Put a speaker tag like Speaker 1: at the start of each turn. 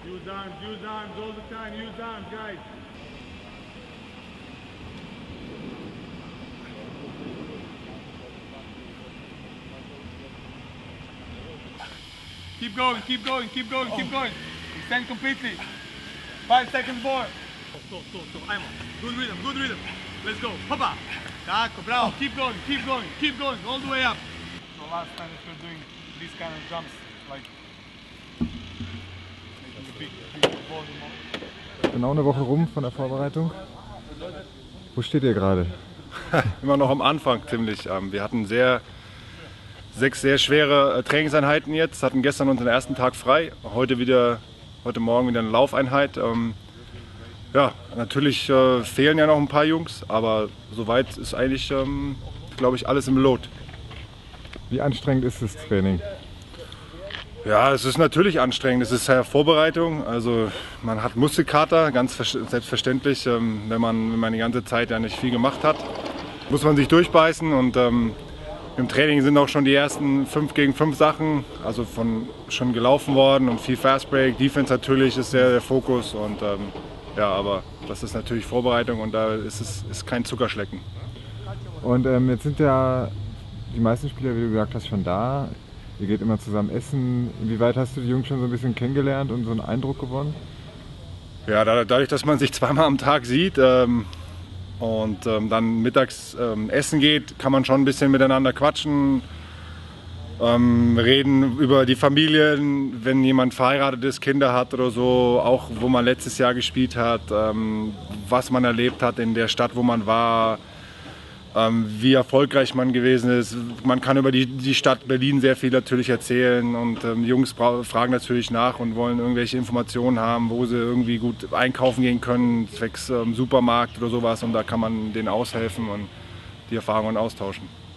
Speaker 1: use arms all the time, use arms, guys. Keep going, keep going, keep going, keep going. Extend completely. 5 seconds more. So, Ayman. Good rhythm. Let's go. Hoppa. Taco, bravo. Keep going, all the way up. So last time that we're doing these kind of jumps, like making a big volume.
Speaker 2: Genau eine Woche rum von der Vorbereitung. Wo steht ihr gerade?
Speaker 3: Immer noch am Anfang ziemlich. Wir hatten 6 sehr schwere Trainingseinheiten jetzt, hatten gestern unseren ersten Tag frei, heute Morgen wieder eine Laufeinheit. Ja, natürlich fehlen ja noch ein paar Jungs, aber soweit ist eigentlich, glaube ich, alles im Lot.
Speaker 2: Wie anstrengend ist das Training?
Speaker 3: Ja, es ist natürlich anstrengend. Es ist ja Vorbereitung. Also man hat Muskelkater, ganz selbstverständlich. Wenn man die ganze Zeit ja nicht viel gemacht hat, muss man sich durchbeißen. Und im Training sind auch schon die ersten 5 gegen 5 Sachen, also schon gelaufen worden und viel Fast Break. Defense natürlich ist der Fokus. Und ja, aber das ist natürlich Vorbereitung und da ist kein Zuckerschlecken.
Speaker 2: Und jetzt sind ja die meisten Spieler, wie du gesagt hast, schon da. Ihr geht immer zusammen essen. Inwieweit hast du die Jungs schon so ein bisschen kennengelernt und so einen Eindruck gewonnen?
Speaker 3: Ja, dadurch, dass man sich zweimal am Tag sieht und dann mittags essen geht, kann man schon ein bisschen miteinander quatschen, reden über die Familien, wenn jemand verheiratet ist, Kinder hat oder so, auch wo man letztes Jahr gespielt hat, was man erlebt hat in der Stadt, wo man war. Wie erfolgreich man gewesen ist. Man kann über die Stadt Berlin sehr viel natürlich erzählen und die Jungs fragen natürlich nach und wollen irgendwelche Informationen haben, wo sie irgendwie gut einkaufen gehen können, zwecks Supermarkt oder sowas, und da kann man denen aushelfen und die Erfahrungen austauschen.